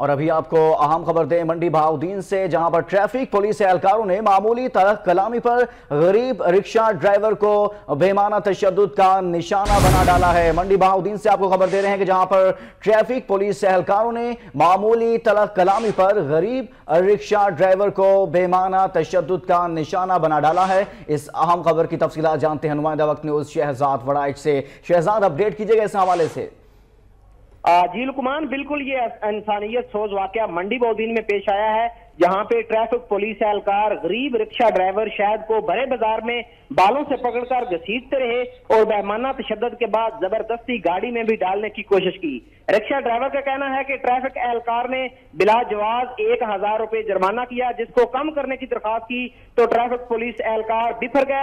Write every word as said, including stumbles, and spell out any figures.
और अभी आपको अहम खबर दें मंडी बहाउद्दीन से, जहां पर ट्रैफिक पुलिस एहलकारों ने मामूली तरह कलामी पर गरीब रिक्शा ड्राइवर को बेमाना तशद्दुद का निशाना बना डाला है। मंडी बहाउद्दीन से आपको खबर दे रहे हैं कि जहां पर ट्रैफिक पुलिस एहलकारों ने मामूली तरह कलामी पर गरीब रिक्शा ड्राइवर को बेमाना तशद्दुद का निशाना बना डाला है। इस अहम खबर की तफसीलात जानते हैं नुमाइंदा वक्त न्यूज शहजाद वड़ाइच से। शहजाद, अपडेट कीजिएगा इस हवाले से। जी लुकमान, बिल्कुल ये इंसानियत सोच वाकया मंडी बहाउद्दीन में पेश आया है, जहां पे ट्रैफिक पुलिस एहलकार गरीब रिक्शा ड्राइवर शायद को बड़े बाजार में बालों से पकड़कर घसीटते रहे और बेमाना तशद्दुद के बाद जबरदस्ती गाड़ी में भी डालने की कोशिश की। रिक्शा ड्राइवर का कहना है कि ट्रैफिक एहलकार ने बिला जवाज एक हजार रुपए जुर्माना किया, जिसको कम करने की दरखास्त की तो ट्रैफिक पुलिस एहलकार बिफर गया।